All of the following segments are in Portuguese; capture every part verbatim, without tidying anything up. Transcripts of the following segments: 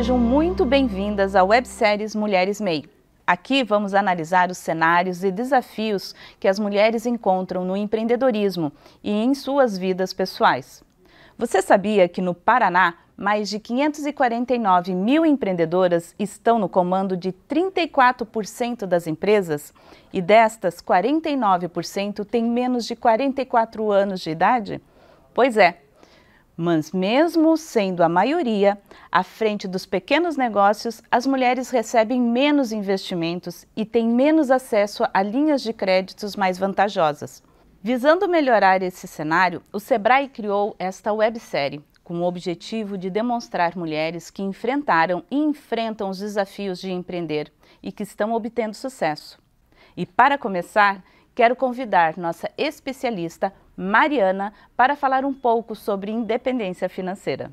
Sejam muito bem-vindas à webséries Mulheres M E I. Aqui vamos analisar os cenários e desafios que as mulheres encontram no empreendedorismo e em suas vidas pessoais. Você sabia que no Paraná, mais de quinhentas e quarenta e nove mil empreendedoras estão no comando de trinta e quatro por cento das empresas? E destas, quarenta e nove por cento têm menos de quarenta e quatro anos de idade? Pois é. Mas mesmo sendo a maioria, à frente dos pequenos negócios, as mulheres recebem menos investimentos e têm menos acesso a linhas de créditos mais vantajosas. Visando melhorar esse cenário, o Sebrae criou esta websérie, com o objetivo de demonstrar mulheres que enfrentaram e enfrentam os desafios de empreender e que estão obtendo sucesso. E para começar, quero convidar nossa especialista, Mariana, para falar um pouco sobre independência financeira.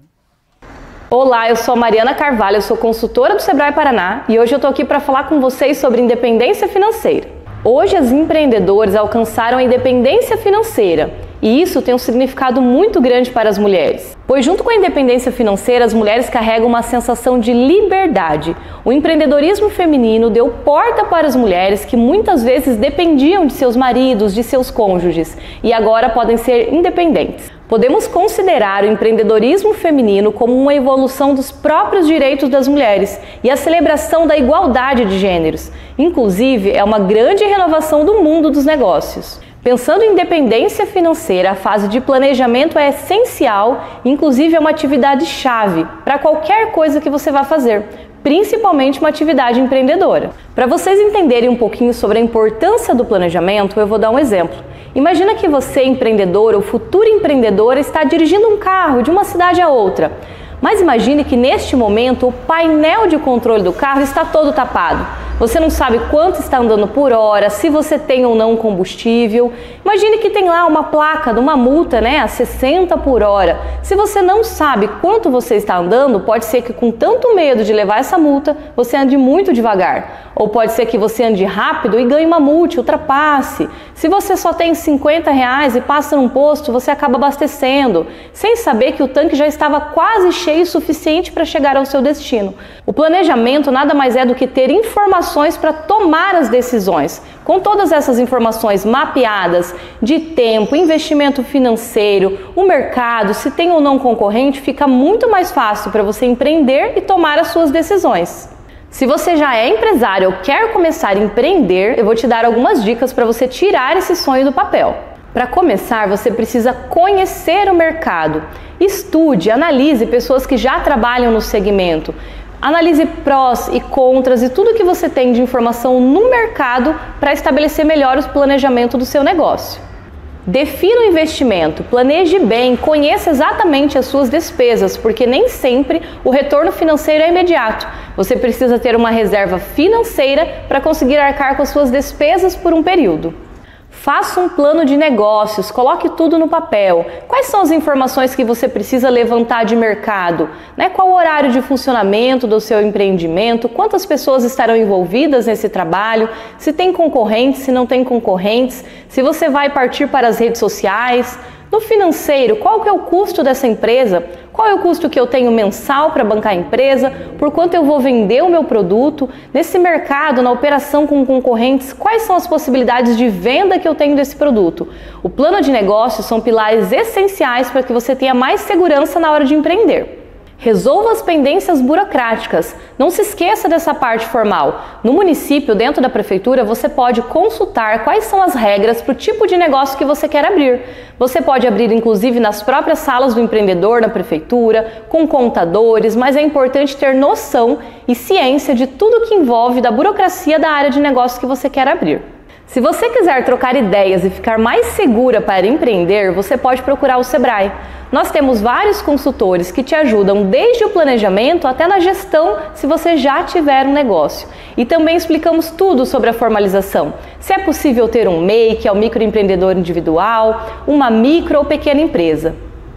Olá, eu sou a Mariana Carvalho, eu sou consultora do Sebrae Paraná e hoje eu estou aqui para falar com vocês sobre independência financeira. Hoje as empreendedoras alcançaram a independência financeira e isso tem um significado muito grande para as mulheres, pois junto com a independência financeira as mulheres carregam uma sensação de liberdade. O empreendedorismo feminino deu porta para as mulheres que muitas vezes dependiam de seus maridos, de seus cônjuges e agora podem ser independentes. Podemos considerar o empreendedorismo feminino como uma evolução dos próprios direitos das mulheres e a celebração da igualdade de gêneros. Inclusive, é uma grande renovação do mundo dos negócios. Pensando em independência financeira, a fase de planejamento é essencial, inclusive é uma atividade chave para qualquer coisa que você vá fazer, principalmente uma atividade empreendedora. Para vocês entenderem um pouquinho sobre a importância do planejamento, eu vou dar um exemplo. Imagina que você, empreendedor ou futura empreendedora, está dirigindo um carro de uma cidade a outra. Mas imagine que neste momento o painel de controle do carro está todo tapado. Você não sabe quanto está andando por hora, se você tem ou não combustível. Imagine que tem lá uma placa de uma multa, né, a sessenta por hora. Se você não sabe quanto você está andando, pode ser que com tanto medo de levar essa multa, você ande muito devagar. Ou pode ser que você ande rápido e ganhe uma multa, ultrapasse. Se você só tem cinquenta reais e passa num posto, você acaba abastecendo, sem saber que o tanque já estava quase cheio o suficiente para chegar ao seu destino. O planejamento nada mais é do que ter informações para tomar as decisões. Com todas essas informações mapeadas de tempo, investimento financeiro, o mercado, se tem ou não concorrente, fica muito mais fácil para você empreender e tomar as suas decisões. Se você já é empresário ou quer começar a empreender, eu vou te dar algumas dicas para você tirar esse sonho do papel. Para começar, você precisa conhecer o mercado. Estude, analise pessoas que já trabalham no segmento. Analise prós e contras e tudo que você tem de informação no mercado para estabelecer melhor o planejamento do seu negócio. Defina o investimento, planeje bem, conheça exatamente as suas despesas, porque nem sempre o retorno financeiro é imediato. Você precisa ter uma reserva financeira para conseguir arcar com as suas despesas por um período. Faça um plano de negócios, coloque tudo no papel. Quais são as informações que você precisa levantar de mercado? Né? Qual o horário de funcionamento do seu empreendimento? Quantas pessoas estarão envolvidas nesse trabalho? Se tem concorrentes, se não tem concorrentes? Se você vai partir para as redes sociais? No financeiro, qual que é o custo dessa empresa? Qual é o custo que eu tenho mensal para bancar a empresa? Por quanto eu vou vender o meu produto? Nesse mercado, na operação com concorrentes, quais são as possibilidades de venda que eu tenho desse produto? O plano de negócios são pilares essenciais para que você tenha mais segurança na hora de empreender. Resolva as pendências burocráticas. Não se esqueça dessa parte formal. No município, dentro da prefeitura, você pode consultar quais são as regras para o tipo de negócio que você quer abrir. Você pode abrir, inclusive, nas próprias salas do empreendedor, na prefeitura, com contadores, mas é importante ter noção e ciência de tudo que envolve da burocracia da área de negócio que você quer abrir. Se você quiser trocar ideias e ficar mais segura para empreender, você pode procurar o Sebrae. Nós temos vários consultores que te ajudam desde o planejamento até na gestão, se você já tiver um negócio. E também explicamos tudo sobre a formalização. Se é possível ter um M E I, que é o microempreendedor individual, uma micro ou pequena empresa.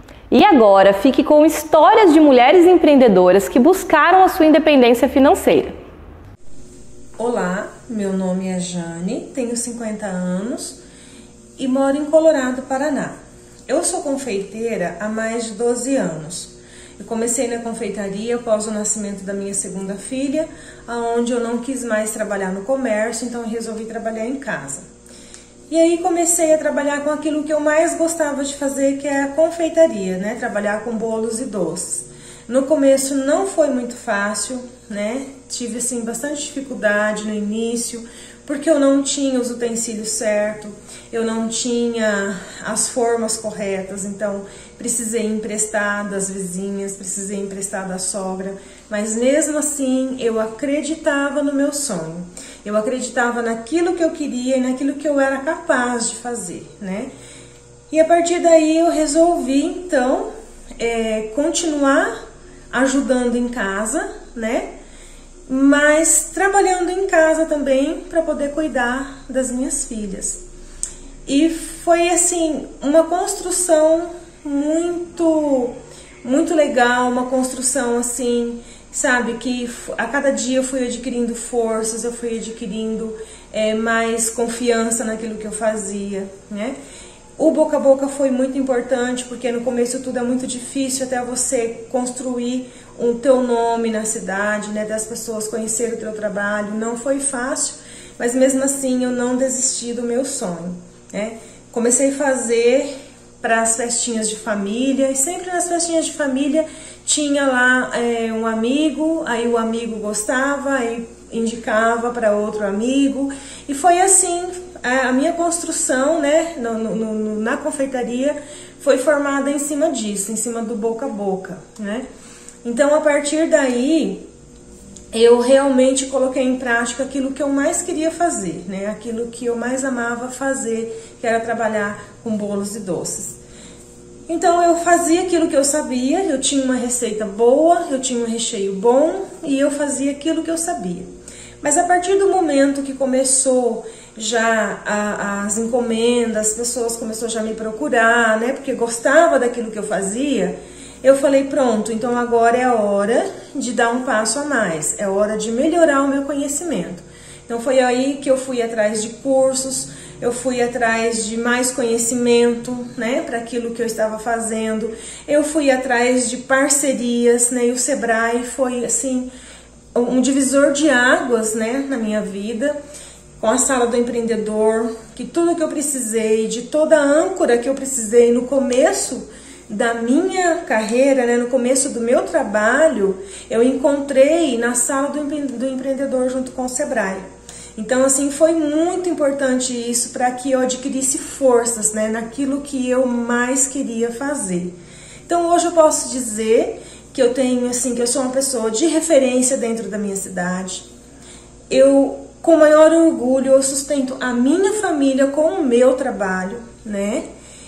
E agora, fique com histórias de mulheres empreendedoras que buscaram a sua independência financeira. Olá, meu nome é Jane, tenho cinquenta anos e moro em Colorado, Paraná. Eu sou confeiteira há mais de doze anos Eu comecei na confeitaria após o nascimento da minha segunda filha, onde eu não quis mais trabalhar no comércio, então eu resolvi trabalhar em casa. E aí comecei a trabalhar com aquilo que eu mais gostava de fazer, que é a confeitaria, né? Trabalhar com bolos e doces. No começo não foi muito fácil, né? Tive assim bastante dificuldade no início, porque eu não tinha os utensílios certos, eu não tinha as formas corretas, então precisei emprestar das vizinhas, precisei emprestar da sogra, mas mesmo assim eu acreditava no meu sonho, eu acreditava naquilo que eu queria e naquilo que eu era capaz de fazer, né? E a partir daí eu resolvi então é, continuar ajudando em casa, né? Mas trabalhando em casa também para poder cuidar das minhas filhas. E foi assim uma construção muito muito legal, uma construção assim, sabe, que a cada dia eu fui adquirindo forças, eu fui adquirindo é, mais confiança naquilo que eu fazia, né? O boca a boca foi muito importante, porque no começo tudo é muito difícil até você construir o teu nome na cidade, né, das pessoas conhecerem o teu trabalho. Não foi fácil, mas mesmo assim eu não desisti do meu sonho, né? Comecei a fazer para as festinhas de família, e sempre nas festinhas de família tinha lá é, um amigo, aí o amigo gostava, aí indicava para outro amigo, e foi assim. A minha construção, né, no, no, no, na confeitaria foi formada em cima disso, em cima do boca a boca, né? Então, a partir daí, eu realmente coloquei em prática aquilo que eu mais queria fazer, né? Aquilo que eu mais amava fazer, que era trabalhar com bolos e doces. Então, eu fazia aquilo que eu sabia, eu tinha uma receita boa, eu tinha um recheio bom e eu fazia aquilo que eu sabia. Mas a partir do momento que começou já a, as encomendas, as pessoas começaram já a me procurar, né? Porque gostava daquilo que eu fazia, eu falei, pronto, então agora é a hora de dar um passo a mais, é hora de melhorar o meu conhecimento. Então foi aí que eu fui atrás de cursos, eu fui atrás de mais conhecimento, né, para aquilo que eu estava fazendo, eu fui atrás de parcerias, né, e o Sebrae foi assim um divisor de águas, né, na minha vida, com a Sala do Empreendedor, que tudo que eu precisei, de toda a âncora que eu precisei no começo da minha carreira, né, no começo do meu trabalho, eu encontrei na Sala do Empreendedor junto com o Sebrae. Então, assim, foi muito importante isso para que eu adquirisse forças, né, naquilo que eu mais queria fazer. Então, hoje eu posso dizer que eu tenho, assim, que eu sou uma pessoa de referência dentro da minha cidade. Eu, com maior orgulho, eu sustento a minha família com o meu trabalho, né?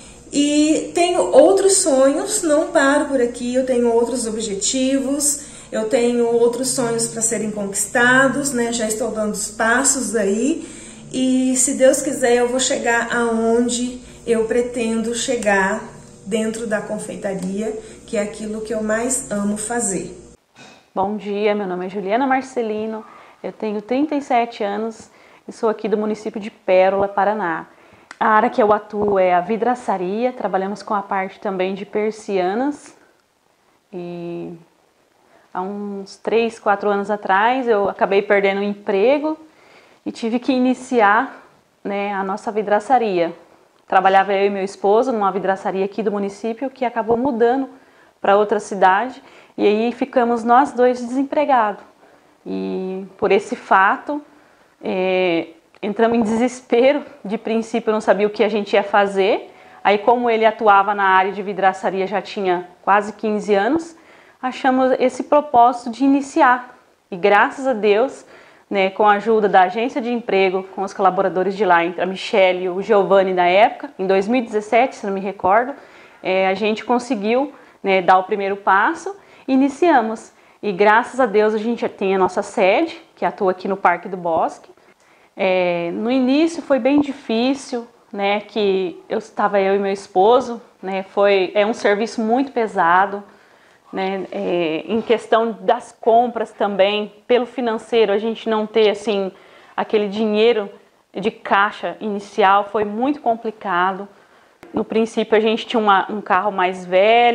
E tenho outros sonhos, não paro por aqui, eu tenho outros objetivos, eu tenho outros sonhos para serem conquistados, né? Já estou dando os passos aí e, se Deus quiser, eu vou chegar aonde eu pretendo chegar dentro da confeitaria, que é aquilo que eu mais amo fazer. Bom dia, meu nome é Juliana Marcelino, eu tenho trinta e sete anos e sou aqui do município de Pérola, Paraná. A área que eu atuo é a vidraçaria, trabalhamos com a parte também de persianas. E há uns três, quatro anos atrás eu acabei perdendo o emprego e tive que iniciar, né, a nossa vidraçaria. Trabalhava eu e meu esposo numa vidraçaria aqui do município que acabou mudando para outra cidade e aí ficamos nós dois desempregados. E por esse fato, é, entramos em desespero. De princípio eu não sabia o que a gente ia fazer. Aí, como ele atuava na área de vidraçaria já tinha quase quinze anos, achamos esse propósito de iniciar. E graças a Deus, né, com a ajuda da agência de emprego, com os colaboradores de lá, a Michele e o Giovanni na época, em dois mil e dezessete, se não me recordo, é, a gente conseguiu, né, dar o primeiro passo e iniciamos. E graças a Deus a gente já tem a nossa sede, que atua aqui no Parque do Bosque. É, no início foi bem difícil, né, que eu estava eu e meu esposo, né, foi, é um serviço muito pesado, né, é, em questão das compras também, pelo financeiro, a gente não ter assim, aquele dinheiro de caixa inicial foi muito complicado. No princípio a gente tinha uma, um carro mais velho,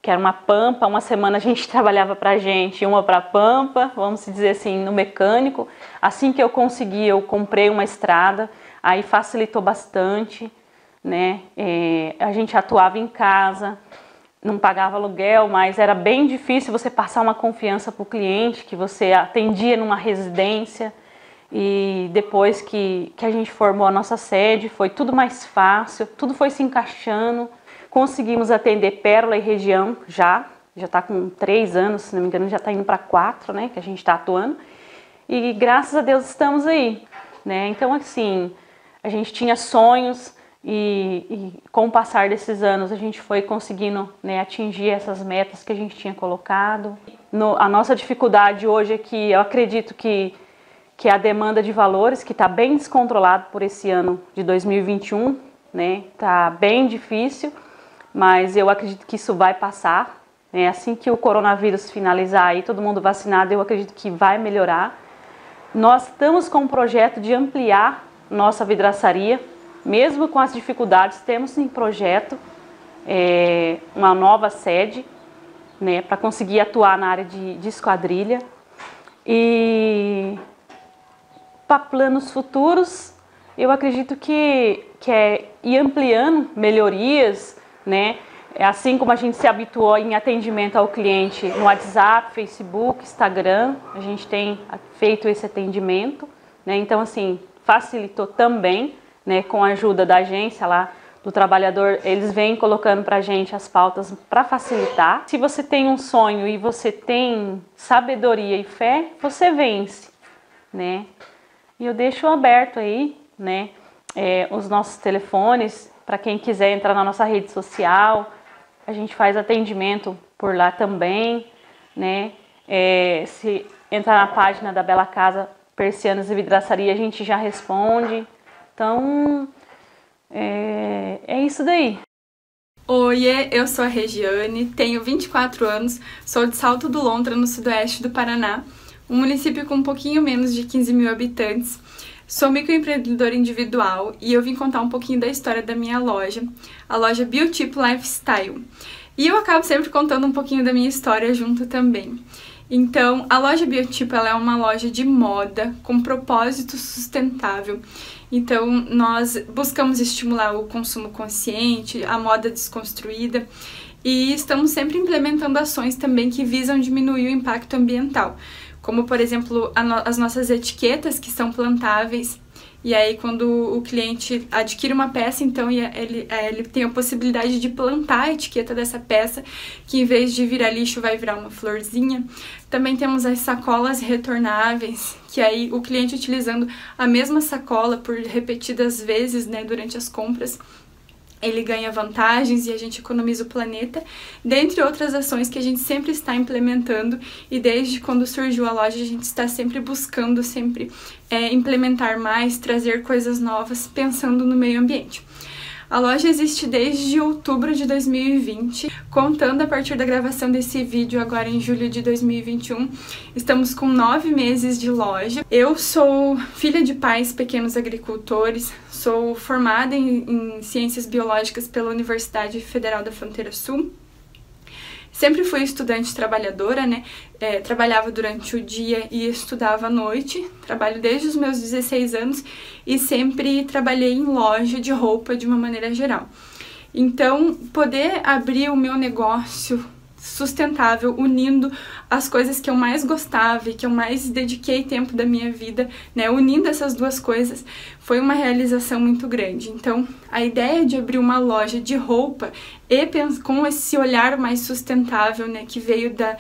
que era uma Pampa. Uma semana a gente trabalhava para a gente, uma para a Pampa, vamos dizer assim, no mecânico. Assim que eu consegui, eu comprei uma estrada, aí facilitou bastante, né? É, a gente atuava em casa, não pagava aluguel, mas era bem difícil você passar uma confiança para o cliente, que você atendia numa residência. E depois que, que a gente formou a nossa sede, foi tudo mais fácil, tudo foi se encaixando. Conseguimos atender Pérola e região já, já está com três anos, se não me engano, já está indo para quatro, né, que a gente está atuando. E graças a Deus estamos aí, né? Então, assim, a gente tinha sonhos e, e com o passar desses anos a gente foi conseguindo, né, atingir essas metas que a gente tinha colocado. No, a nossa dificuldade hoje é que eu acredito que, que a demanda de valores, que está bem descontrolado por esse ano de dois mil e vinte e um, né, está bem difícil, mas eu acredito que isso vai passar, né? Assim que o coronavírus finalizar e todo mundo vacinado, eu acredito que vai melhorar. Nós estamos com um projeto de ampliar nossa vidraçaria, mesmo com as dificuldades, temos em projeto é, uma nova sede, né, para conseguir atuar na área de, de esquadrilha. E para planos futuros, eu acredito que, que é ir ampliando melhorias, né? Assim como a gente se habituou em atendimento ao cliente no WhatsApp, Facebook, Instagram, a gente tem feito esse atendimento, né? Então, assim, facilitou também, né, com a ajuda da agência lá, do trabalhador, eles vêm colocando para a gente as pautas para facilitar. Se você tem um sonho e você tem sabedoria e fé, você vence, né? E eu deixo aberto aí, né, é, os nossos telefones, para quem quiser entrar na nossa rede social. A gente faz atendimento por lá também, né? É, se entrar na página da Bela Casa Persianas e Vidraçaria, a gente já responde. Então, é, é isso daí. Oiê, eu sou a Regiane, tenho vinte e quatro anos, sou de Salto do Lontra, no sudoeste do Paraná, um município com um pouquinho menos de quinze mil habitantes. Sou microempreendedora individual e eu vim contar um pouquinho da história da minha loja, a loja Biotipo Lifestyle. E eu acabo sempre contando um pouquinho da minha história junto também. Então, a loja Biotipo, ela é uma loja de moda com propósito sustentável. Então, nós buscamos estimular o consumo consciente, a moda desconstruída, e estamos sempre implementando ações também que visam diminuir o impacto ambiental, como, por exemplo, no- as nossas etiquetas, que são plantáveis. E aí, quando o cliente adquire uma peça, então ele, ele tem a possibilidade de plantar a etiqueta dessa peça, que em vez de virar lixo, vai virar uma florzinha. Também temos as sacolas retornáveis, que aí o cliente utilizando a mesma sacola por repetidas vezes, né, durante as compras, ele ganha vantagens e a gente economiza o planeta, dentre outras ações que a gente sempre está implementando, e desde quando surgiu a loja a gente está sempre buscando sempre é, implementar mais, trazer coisas novas, pensando no meio ambiente. A loja existe desde outubro de dois mil e vinte, contando a partir da gravação desse vídeo agora em julho de dois mil e vinte e um. Estamos com nove meses de loja. Eu sou filha de pais pequenos agricultores, sou formada em, em Ciências Biológicas pela Universidade Federal da Fronteira Sul. Sempre fui estudante trabalhadora, né? É, trabalhava durante o dia e estudava à noite. Trabalho desde os meus dezesseis anos e sempre trabalhei em loja de roupa de uma maneira geral. Então, poder abrir o meu negócio sustentável, unindo as coisas que eu mais gostava e que eu mais dediquei tempo da minha vida, né, unindo essas duas coisas, foi uma realização muito grande. Então, a ideia de abrir uma loja de roupa e com esse olhar mais sustentável, né, que veio da,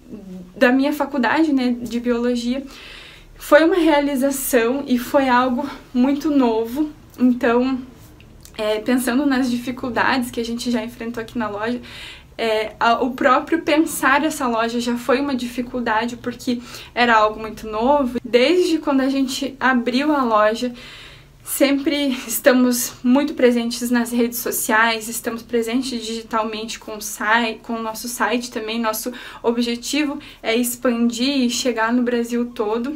da minha faculdade, né, de biologia, foi uma realização e foi algo muito novo. Então, é, pensando nas dificuldades que a gente já enfrentou aqui na loja, É, a, o próprio pensar essa loja já foi uma dificuldade, porque era algo muito novo. Desde quando a gente abriu a loja, sempre estamos muito presentes nas redes sociais, estamos presentes digitalmente com o site, com o nosso site também. Nosso objetivo é expandir e chegar no Brasil todo.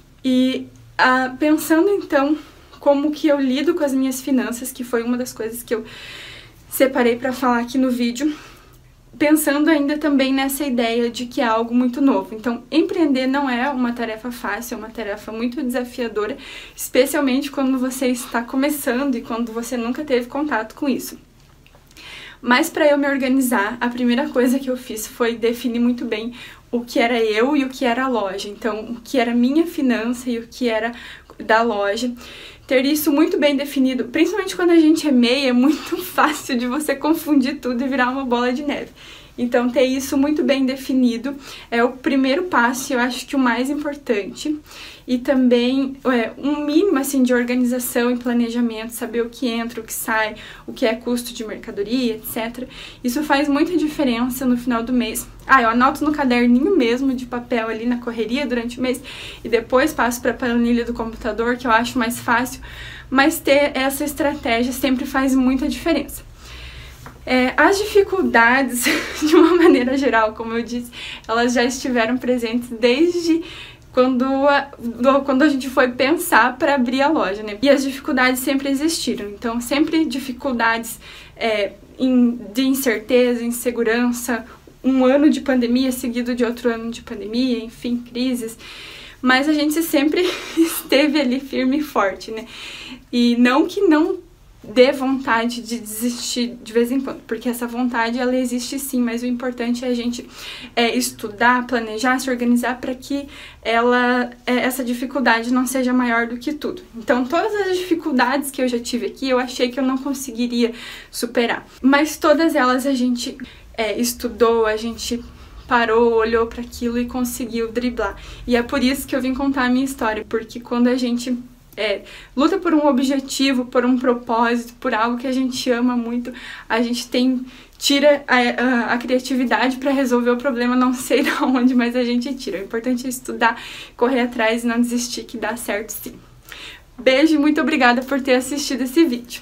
E a, pensando então como que eu lido com as minhas finanças, que foi uma das coisas que eu separei para falar aqui no vídeo. pensando ainda também nessa ideia de que é algo muito novo. Então, empreender não é uma tarefa fácil, é uma tarefa muito desafiadora, especialmente quando você está começando e quando você nunca teve contato com isso. Mas para eu me organizar, a primeira coisa que eu fiz foi definir muito bem o que era eu e o que era a loja. Então, o que era minha finança e o que era da loja. Ter isso muito bem definido, principalmente quando a gente é MEI, é muito fácil de você confundir tudo e virar uma bola de neve. Então, ter isso muito bem definido é o primeiro passo, eu acho que o mais importante. E também é, um mínimo assim, de organização e planejamento, saber o que entra, o que sai, o que é custo de mercadoria, etcétera. Isso faz muita diferença no final do mês. Ah, eu anoto no caderninho mesmo de papel ali na correria durante o mês e depois passo para a planilha do computador, que eu acho mais fácil. Mas ter essa estratégia sempre faz muita diferença. É, as dificuldades, de uma maneira geral, como eu disse, elas já estiveram presentes desde quando a, quando a gente foi pensar para abrir a loja, né? E as dificuldades sempre existiram, então sempre dificuldades é, in, de incerteza, insegurança, um ano de pandemia seguido de outro ano de pandemia, enfim, crises. Mas a gente sempre esteve ali firme e forte, né? E não que não dê vontade de desistir de vez em quando, porque essa vontade ela existe sim, mas o importante é a gente é, estudar, planejar, se organizar para que ela, é, essa dificuldade não seja maior do que tudo. Então, todas as dificuldades que eu já tive aqui, eu achei que eu não conseguiria superar, mas todas elas a gente é, estudou, a gente parou, olhou para aquilo e conseguiu driblar. E é por isso que eu vim contar a minha história, porque quando a gente É, luta por um objetivo, por um propósito, por algo que a gente ama muito, a gente tem, tira a, a, a criatividade para resolver o problema, não sei de onde, mas a gente tira. O importante é estudar, correr atrás e não desistir, que dá certo sim. Beijo e muito obrigada por ter assistido esse vídeo.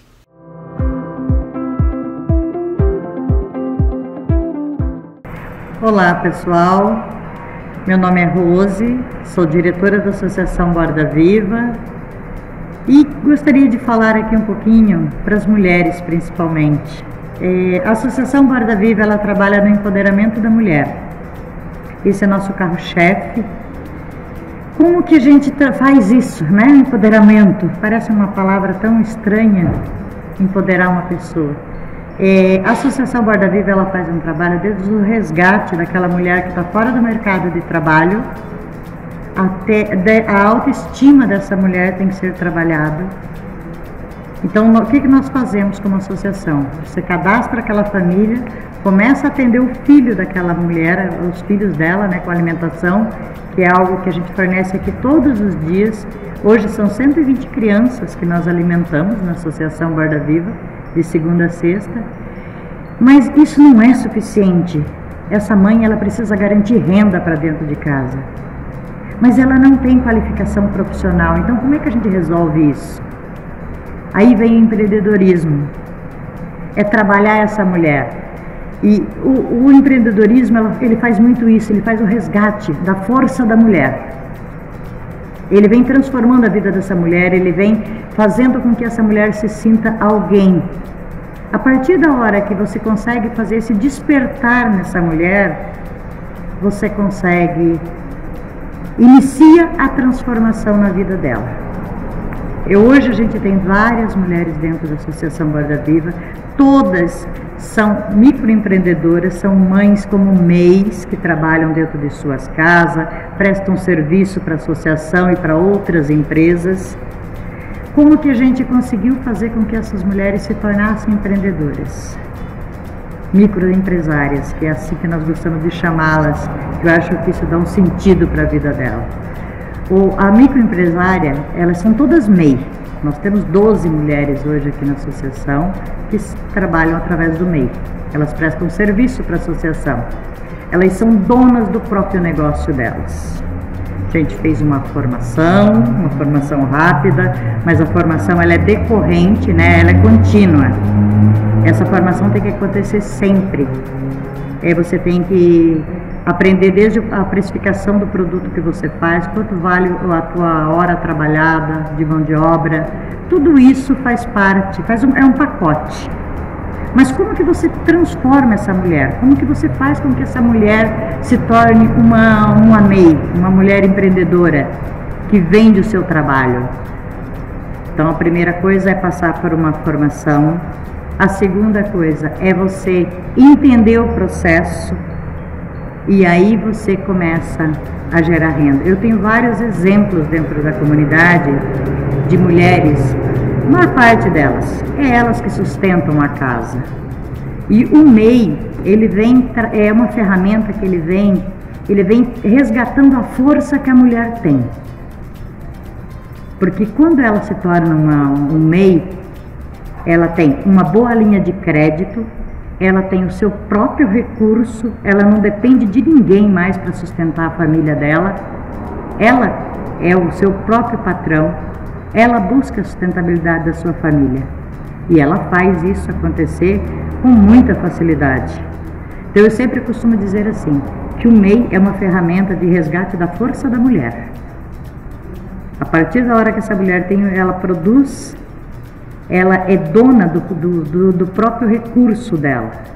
Olá pessoal, meu nome é Rose, sou diretora da Associação Borda Viva. E gostaria de falar aqui um pouquinho para as mulheres, principalmente. É, a Associação Borda Viva, ela trabalha no empoderamento da mulher. Esse é nosso carro-chefe. Como que a gente faz isso, né? Empoderamento. Parece uma palavra tão estranha, empoderar uma pessoa. É, a Associação Borda Viva, ela faz um trabalho desde o resgate daquela mulher que está fora do mercado de trabalho, até a autoestima dessa mulher tem que ser trabalhada. Então, o que nós fazemos como associação? Você cadastra aquela família, começa a atender o filho daquela mulher, os filhos dela, né, com alimentação, que é algo que a gente fornece aqui todos os dias. Hoje são cento e vinte crianças que nós alimentamos na Associação Borda Viva, de segunda a sexta. Mas isso não é suficiente. Essa mãe, ela precisa garantir renda para dentro de casa. Mas ela não tem qualificação profissional, então como é que a gente resolve isso? Aí vem o empreendedorismo, é trabalhar essa mulher. E o, o empreendedorismo, ele faz muito isso, ele faz o resgate da força da mulher. Ele vem transformando a vida dessa mulher, ele vem fazendo com que essa mulher se sinta alguém. A partir da hora que você consegue fazer esse despertar nessa mulher, você consegue... inicia a transformação na vida dela. E hoje a gente tem várias mulheres dentro da Associação Borda Viva, todas são microempreendedoras, são mães como MEIs que trabalham dentro de suas casas, prestam serviço para a associação e para outras empresas. Como que a gente conseguiu fazer com que essas mulheres se tornassem empreendedoras? Microempresárias, que é assim que nós gostamos de chamá-las, que eu acho que isso dá um sentido para a vida dela. O, a microempresária, elas são todas MEI. Nós temos doze mulheres hoje aqui na associação que trabalham através do MEI. Elas prestam serviço para a associação. Elas são donas do próprio negócio delas. A gente fez uma formação, uma formação rápida, mas a formação ela é decorrente, né? Ela é contínua. Essa formação tem que acontecer sempre. É, você tem que aprender desde a precificação do produto que você faz, quanto vale a tua hora trabalhada, de mão de obra. Tudo isso faz parte, faz um, é um pacote. Mas como que você transforma essa mulher? Como que você faz com que essa mulher se torne uma, uma M E I, uma mulher empreendedora que vende o seu trabalho? Então a primeira coisa é passar por uma formação. A segunda coisa é você entender o processo e aí você começa a gerar renda. Eu tenho vários exemplos dentro da comunidade de mulheres, a maior parte delas, é elas que sustentam a casa. E o M E I, ele vem, é uma ferramenta que ele vem, ele vem resgatando a força que a mulher tem. Porque quando ela se torna uma, um M E I, ela tem uma boa linha de crédito, ela tem o seu próprio recurso, ela não depende de ninguém mais para sustentar a família dela, ela é o seu próprio patrão, ela busca a sustentabilidade da sua família e ela faz isso acontecer com muita facilidade. Então eu sempre costumo dizer assim, que o M E I é uma ferramenta de resgate da força da mulher. A partir da hora que essa mulher tem, ela produz, ela é dona do, do, do, do próprio recurso dela.